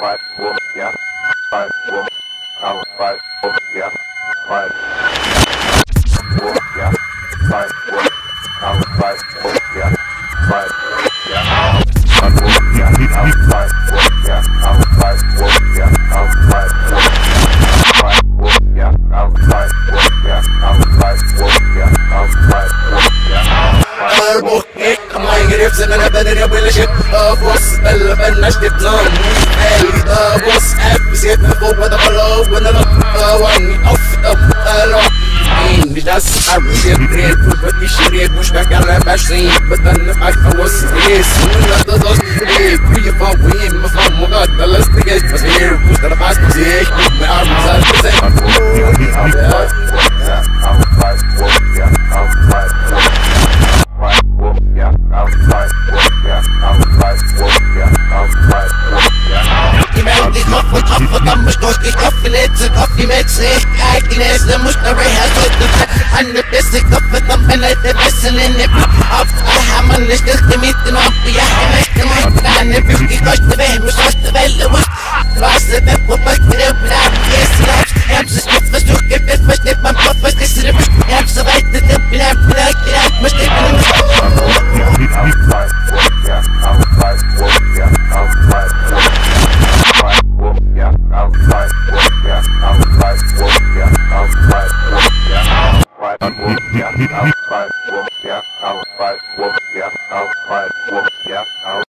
زمان بدري ولا شيء بص بلبناش تتنام بص سيبنا فوق وده خلاص وانا واني افضل مش ده السحر ريت وبدي شريت مش بكلم بشرين بدنا نفعل فوز ريس ولا تضغط ريت بي فاوين مفهوم مقاد بلست جيش بصير مش ده بعد بزيك ما اعرف مش دوستي كفي ليتس كفي ميكسي عادي ناس مش نبيها صوت عن بس كفي طب انا بس اللي نبي